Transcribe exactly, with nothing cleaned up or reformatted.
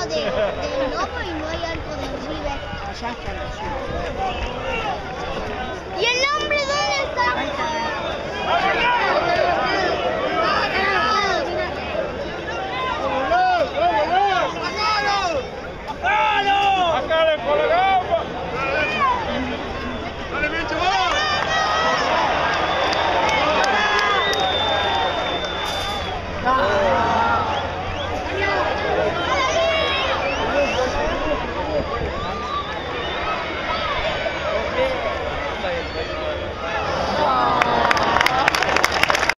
de, del lobo y no hay algo de River. Allá está el azul.